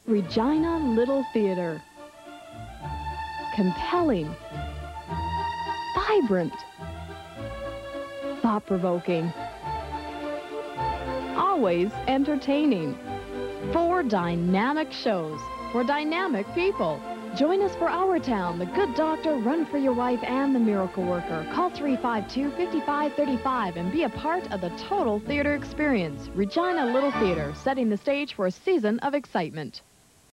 Regina Little Theater. Compelling, vibrant, thought-provoking, always entertaining. 4 dynamic shows for dynamic people. Join us for Our Town, The Good Doctor, Run for Your Wife, and The Miracle Worker. Call 352-5535 and be a part of the total theater experience. Regina Little Theater, setting the stage for a season of excitement.